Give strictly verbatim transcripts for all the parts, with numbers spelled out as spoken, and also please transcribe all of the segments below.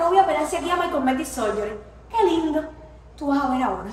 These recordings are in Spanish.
voy a operar aquí a My Cosmetic Surgery. ¡Qué lindo! Tú vas a ver ahora.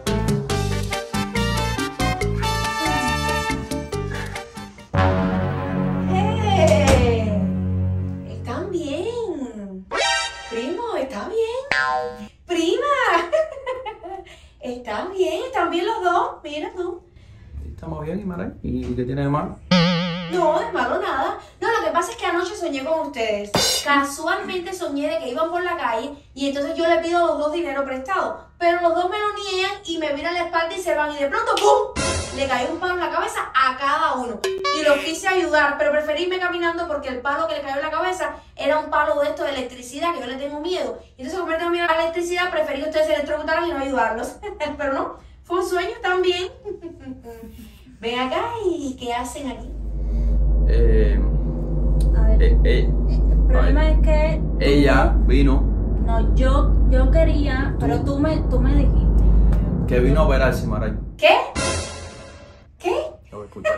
¡Eh! ¡Están bien! Primo, ¿está bien? ¡Prima! ¿Están bien? ¿Están bien los dos? Mira tú. Estamos bien, Imaray. ¿Y qué tiene de malo? No, de malo nada. No, lo que pasa es que anoche soñé con ustedes. Casualmente soñé de que iban por la calle y entonces yo le pido a los dos dinero prestado. Pero los dos me lo niegan y me miran la espalda y se van. Y de pronto, ¡pum! Le cayó un palo en la cabeza a cada uno. Y los quise ayudar, pero preferí irme caminando porque el palo que le cayó en la cabeza era un palo de esto de electricidad, que yo le tengo miedo. Y entonces, como le tengo miedo a la electricidad, preferí que ustedes se electrocutaran y no ayudarlos. Pero no, fue un sueño también. Ven acá y ¿qué hacen aquí? Eh, A ver, eh, eh, el problema a ver. es que Ella vino, no, yo, yo quería, pero tú me, tú me dijiste. que vino a operarse, Imaray. ¿Qué? ¿Qué? Yo voy a escuchar.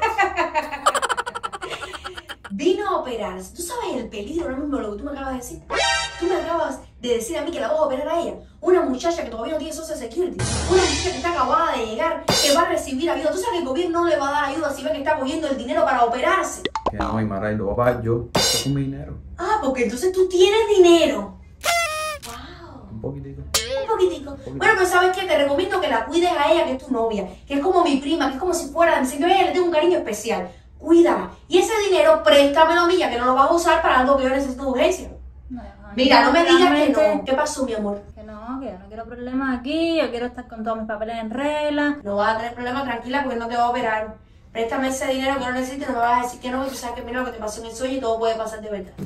Vino a operarse. ¿Tú sabes el peligro ahora mismo lo que tú me acabas de decir? Tú me acabas de decir a mí que la vas a operar a ella. Una muchacha que todavía no tiene Social Security. Una muchacha que está acabada de llegar, que va a recibir ayuda. ¿Tú sabes que el gobierno no le va a dar ayuda si ve que está cogiendo el dinero para operarse? Que no, Imaray, lo voy a pagar yo. Esto es con mi dinero. Ah, porque entonces tú tienes dinero. Wow. Un poquitico. Un poquitico. Bueno, pero ¿sabes qué? Te recomiendo que la cuides a ella, que es tu novia, que es como mi prima, que es como si fuera, si yo a ella le tengo un cariño especial. Cuídala. Y ese dinero, préstamelo a mí, ya que no lo vas a usar para algo que yo necesito de urgencia. No, Mira, no me digas que realmente- no. ¿Qué pasó, mi amor? Que no, que yo no quiero problemas aquí, yo quiero estar con todos mis papeles en regla. No vas a tener problema, tranquila, porque no te va a operar. Préstame ese dinero que no necesites, no me vas a decir que no, porque tú sabes que mira lo que te pasó en el sueño y todo puede pasar de verdad.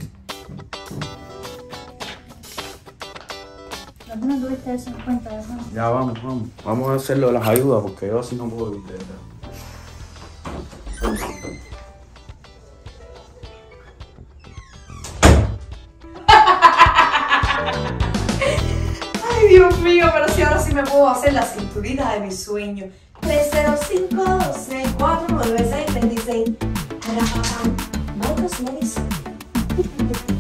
¿Dónde no tuviste eso en cuenta? Eso no. Ya vamos, vamos. Vamos a hacerlo de las ayudas porque yo así no puedo vivir de verdad. Ay, Dios mío, pero si ahora sí me puedo hacer la cinturita de mi sueño. tres cero cinco dos seis cuatro nueve seis tres seis. Para papá, My Cosmetic Surgery.